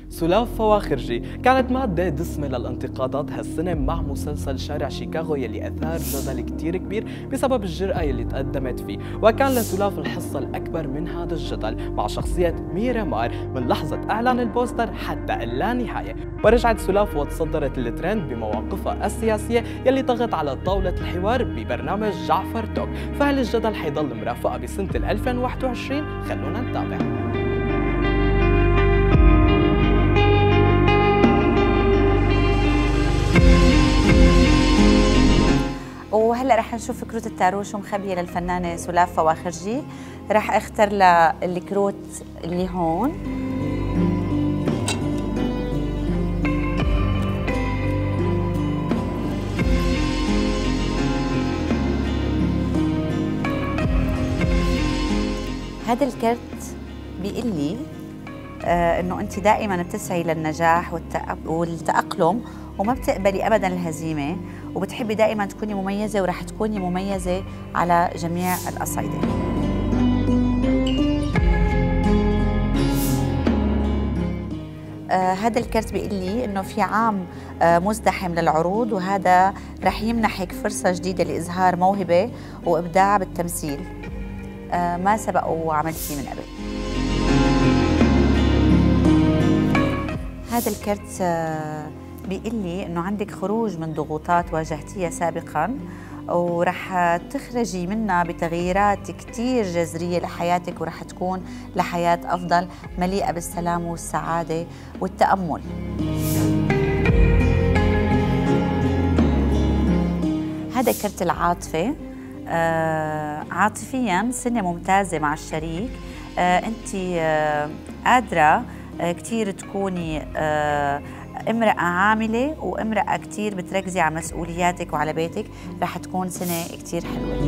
سلاف فواخرجي كانت مادة دسمة للانتقادات هالسنة مع مسلسل شارع شيكاغو يلي أثار جدل كتير كبير بسبب الجرأة يلي تقدمت فيه، وكان لسلاف الحصة الأكبر من هذا الجدل مع شخصية ميرا مار من لحظة إعلان البوستر حتى اللانهاية. ورجعت سلاف وتصدرت الترند بمواقفها السياسية يلي طغت على طاولة الحوار ببرنامج جعفر توك، فهل الجدل حيضل مرافقة بسنة 2021؟ خلونا نتابع. وهلا رح نشوف كروت التارو شو مخبيه للفنانه سلاف فواخرجي. رح اختار لها الكروت اللي هون. هذا الكرت بيقول لي انه انت دائما بتسعي للنجاح والتأقلم وما بتقبلي ابدا الهزيمه، وبتحبي دائما تكوني مميزه ورح تكوني مميزه على جميع الاصعده. هذا الكرت بيقول لي انه في عام مزدحم للعروض، وهذا رح يمنحك فرصه جديده لاظهار موهبه وابداع بالتمثيل ما سبق وعملتيه من قبل. هذا الكرت بيقول لي انه عندك خروج من ضغوطات واجهتيها سابقا، ورح تخرجي منها بتغييرات كتير جذرية لحياتك، ورح تكون لحياة أفضل مليئة بالسلام والسعادة والتأمل. هذا كرت العاطفة. عاطفيا سنة ممتازة مع الشريك. أنت قادرة كتير تكوني امرأة عاملة وامرأة كتير بتركزي على مسؤولياتك وعلى بيتك، رح تكون سنة كتير حلوة.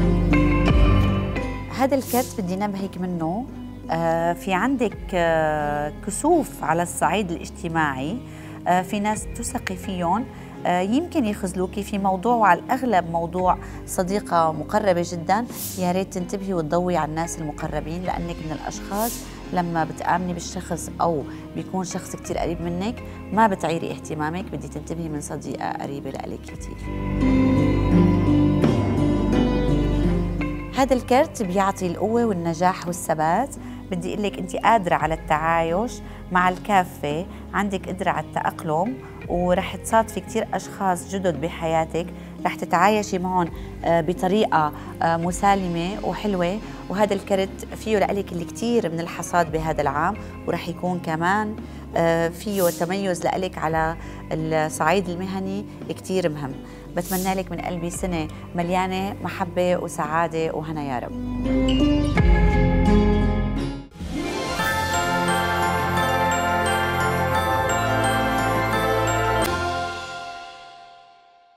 هذا الكرت بدي نبهك منه، في عندك كسوف على الصعيد الاجتماعي، في ناس تثقي فيهم يمكن يخذلوكي في موضوع، وعلى الأغلب موضوع صديقة مقربة جدا. يا ريت تنتبهي وتضوي على الناس المقربين، لأنك من الأشخاص لما بتآمني بالشخص أو بيكون شخص كتير قريب منك ما بتعيري اهتمامك، بدي تنتبهي من صديقة قريبة لإلك كتير. هذا الكرت بيعطي القوة والنجاح والثبات. بدي أقول لك أنت قادرة على التعايش مع الكافة، عندك قدرة على التأقلم، ورح تصادفي كتير أشخاص جدد بحياتك، رح تتعايشي معهم بطريقة مسالمة وحلوة. وهذا الكرت فيه لك الكثير من الحصاد بهذا العام، ورح يكون كمان فيه تميز لك على الصعيد المهني كتير مهم. بتمنى لك من قلبي سنة مليانة محبة وسعادة وهنا يا رب.